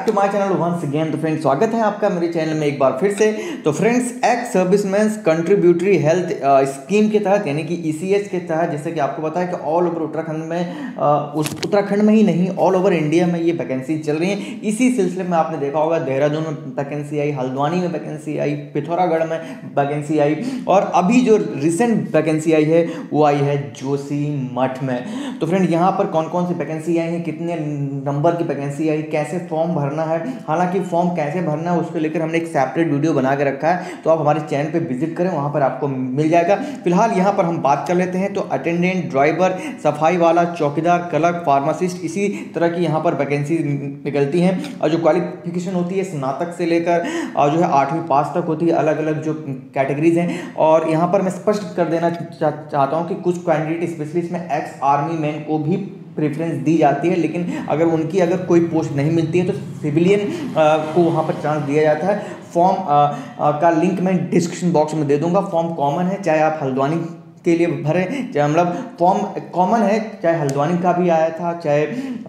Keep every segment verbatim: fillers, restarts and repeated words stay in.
To my channel once again. तो friends, स्वागत है आपका मेरे चैनल में एक बार फिर से। तो friends, ex serviceman contributory health scheme के तहत यानी कि ईसीएच के तहत, जैसे कि आपको पता है कि ऑल ओवर उत्तराखंड में uh, उस उत्तराखंड में ही नहीं ऑल ओवर इंडिया में ये वैकेंसी चल रही है। इसी सिलसिले में आपने देखा होगा देहरादून में वैकेंसी आई, हल्द्वानी में वैकेंसी आई, पिथौरागढ़ में वैकेंसी आई और अभी जो रिसेंट वैकेंसी आई है वो आई है जोशीमठ में। तो फ्रेंड, यहाँ पर कौन कौन सी वैकेंसी आई है, कितने नंबर की वैकेंसी आई, कैसे फॉर्म भरना है। हालांकि फॉर्म कैसे भरना है उसको लेकर हमने एक सेपरेट वीडियो बना के रखा है, तो आप हमारे चैनल पे विजिट करें, वहाँ पर आपको मिल जाएगा। फिलहाल यहाँ पर हम बात कर लेते हैं। तो अटेंडेंट, ड्राइवर, सफाई वाला, चौकीदार, क्लर्क, फार्मासिस्ट, इसी तरह की यहाँ पर वैकेंसी निकलती हैं। और जो क्वालिफिकेशन होती है स्नातक से लेकर और जो है आठवीं पास तक होती है, अलग अलग जो कैटेगरीज हैं। और यहाँ पर मैं स्पष्ट कर देना चा, चाहता हूँ कि कुछ कैंडिडेट स्पेशली इसमें एक्स आर्मी मैन को भी प्रेफरेंस दी जाती है, लेकिन अगर उनकी अगर कोई पोस्ट नहीं मिलती है तो सिविलियन को वहाँ पर चांस दिया जाता है। फॉर्म का लिंक मैं डिस्क्रिप्शन बॉक्स में दे दूंगा। फॉर्म कॉमन है, चाहे आप हल्द्वानी के लिए भरें, चाहे मतलब फॉर्म कॉमन है, चाहे हल्द्वानी का भी आया था, चाहे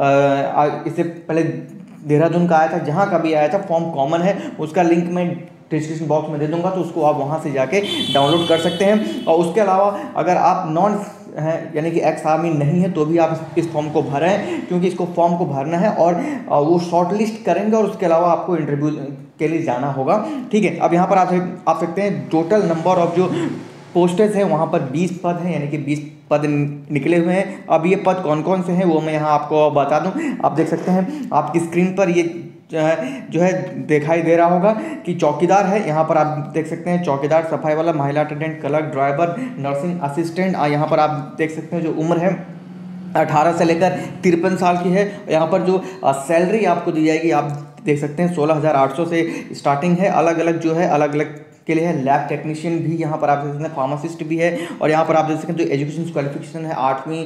इससे पहले देहरादून का आया था, जहाँ का भी आया था, फॉर्म कॉमन है। उसका लिंक मैं डिस्क्रिप्शन बॉक्स में दे दूंगा, तो उसको आप वहाँ से जाके डाउनलोड कर सकते हैं। और उसके अलावा अगर आप नॉन है यानी कि एक्स आर्मी नहीं है तो भी आप इस फॉर्म को भरें, क्योंकि इसको फॉर्म को भरना है और वो शॉर्ट लिस्ट करेंगे और उसके अलावा आपको इंटरव्यू के लिए जाना होगा। ठीक है, अब यहाँ पर आप आप सकते हैं टोटल नंबर ऑफ जो पोस्टेज हैं वहाँ पर बीस पद हैं, यानी कि बीस पद निकले हुए हैं। अब ये पद कौन कौन से हैं वो मैं यहाँ आपको बता दूँ। आप देख सकते हैं आपकी स्क्रीन पर ये जो है जो है दिखाई दे रहा होगा कि चौकीदार है। यहाँ पर आप देख सकते हैं चौकीदार, सफाई वाला, महिला attendant, clerk, driver, nursing assistant. यहाँ पर आप देख सकते हैं जो उम्र है अठारह से लेकर तिरपन साल की है। यहाँ पर जो सैलरी आपको दी जाएगी आप देख सकते हैं सोलह हज़ार आठ सौ से स्टार्टिंग है। अलग अलग जो है अलग अलग के लिए है। लैब टेक्नीशियन भी यहाँ पर आप देख सकते हैं, फार्मासिस्ट भी है। और यहाँ पर आप देख सकते हैं जो एजुकेशन क्वालिफिकेशन है आठवीं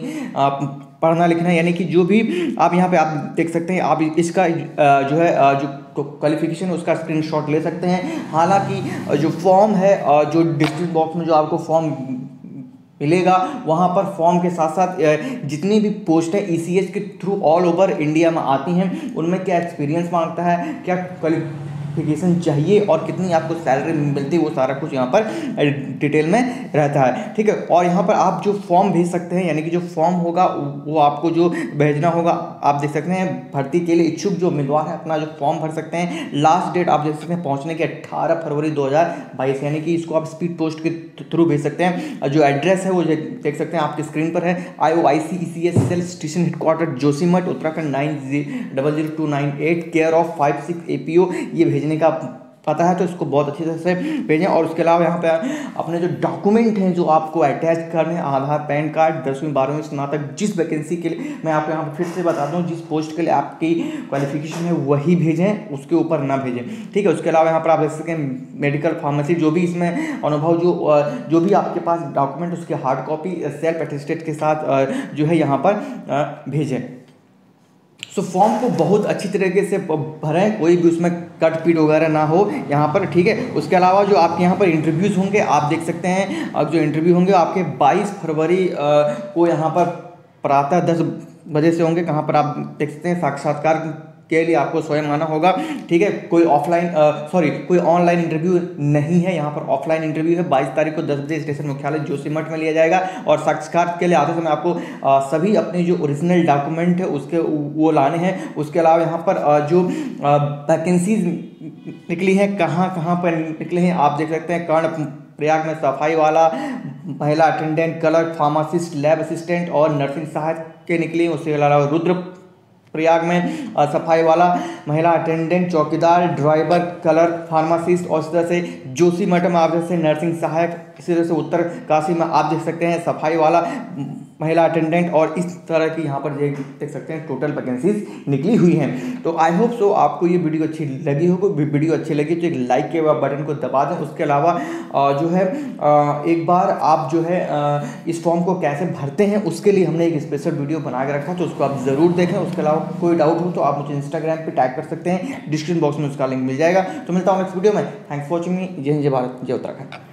पढ़ना लिखना, यानी कि जो भी आप यहाँ पे आप देख सकते हैं। आप इसका जो है जो क्वालिफिकेशन है उसका स्क्रीनशॉट ले सकते हैं। हालांकि जो फॉर्म है जो डिस्क्रिप्शन बॉक्स में जो आपको फॉर्म मिलेगा वहाँ पर फॉर्म के साथ साथ जितनी भी पोस्टें ईसीएच के थ्रू ऑल ओवर इंडिया में आती हैं उनमें क्या एक्सपीरियंस मांगता है, क्या क्वालिफिकेशन चाहिए और कितनी आपको सैलरी मिलती है, वो सारा कुछ यहाँ पर डिटेल में रहता है। ठीक है, और यहाँ पर आप जो फॉर्म भेज सकते हैं, यानी कि जो फॉर्म होगा वो आपको जो भेजना होगा, आप देख सकते हैं भर्ती के लिए इच्छुक जो उम्मीदवार है अपना जो फॉर्म भर सकते हैं। लास्ट डेट आप देख सकते हैं पहुँचने की अट्ठारह फरवरी दो हज़ार बाईस, यानी कि इसको आप स्पीड पोस्ट के थ्रू भेज सकते हैं। जो एड्रेस है वो देख सकते हैं आपकी स्क्रीन पर है, I O I C E C S cell station headquarter Joshimath Uttarakhand nine double zero two nine eight care of five six A P O. ये भेजने का पता है तो इसको बहुत अच्छी तरह से भेजें। और उसके अलावा यहाँ पे अपने जो डॉक्यूमेंट हैं जो आपको अटैच करने हैं, आधार, पैन कार्ड, दसवीं बारहवीं स्नातक, जिस वैकेंसी के लिए मैं आपको यहाँ पर फिर से बता दूँ, जिस पोस्ट के लिए आपकी क्वालिफिकेशन है वही भेजें, उसके ऊपर ना भेजें। ठीक है, उसके अलावा यहाँ पर आप देख सकते हैं मेडिकल, फार्मेसी, जो भी इसमें अनुभव जो जो भी आपके पास डॉक्यूमेंट उसके हार्ड कॉपी सेल्फ अटेस्टेड के साथ जो है यहाँ पर भेजें। सो so, फॉर्म को बहुत अच्छी तरीके से भरें, कोई भी उसमें कट पीट वगैरह ना हो यहाँ पर। ठीक है, उसके अलावा जो आपके यहाँ पर इंटरव्यूज़ होंगे आप देख सकते हैं। अब जो इंटरव्यू होंगे आपके बाईस फरवरी को यहाँ पर प्रातः दस बजे से होंगे। कहाँ पर आप देख सकते हैं साक्षात्कार के लिए आपको स्वयं आना होगा। ठीक है, कोई ऑफलाइन सॉरी कोई ऑनलाइन इंटरव्यू नहीं है, यहाँ पर ऑफलाइन इंटरव्यू है। बाईस तारीख को दस बजे स्टेशन मुख्यालय जोशीमठ में लिया जाएगा। और साक्षात्कार के लिए आते समय आपको आ, सभी अपने जो ओरिजिनल डॉक्यूमेंट है उसके वो लाने हैं। उसके अलावा यहाँ पर आ, जो वैकेंसीज निकली हैं कहाँ कहाँ पर निकले हैं आप देख सकते हैं। कर्ण प्रयाग में सफाई वाला, महिला attendant, clerk, pharmacist, lab assistant और नर्सिंग सहायक के निकले हैं। उसके अलावा रुद्र प्रयाग में सफाई वाला, महिला अटेंडेंट, चौकीदार, ड्राइवर, क्लर्क, फार्मासिस्ट। और इस तरह से जोशीमठ में आप जैसे नर्सिंग सहायक, इसी तरह से उत्तर काशी में आप देख सकते हैं सफाई वाला, महिला अटेंडेंट। और इस तरह की यहाँ पर देख सकते हैं टोटल वैकेंसीज निकली हुई हैं। तो आई होप सो आपको ये वीडियो अच्छी लगी होगी। वीडियो अच्छी लगी तो एक लाइक के बटन को दबा दें। उसके अलावा जो है एक बार आप जो है इस फॉर्म को कैसे भरते हैं उसके लिए हमने एक स्पेशल वीडियो बना के रखा, तो उसको आप ज़रूर देखें। उसके अलावा कोई डाउट हो तो आप मुझे इंस्टाग्राम पे टैग कर सकते हैं, डिस्क्रिप्शन बॉक्स में उसका लिंक मिल जाएगा। तो मिलता हूँ नेक्स्ट वीडियो में। Thanks for watching me. जय हिंद, जय भारत, जय उत्तराखंड।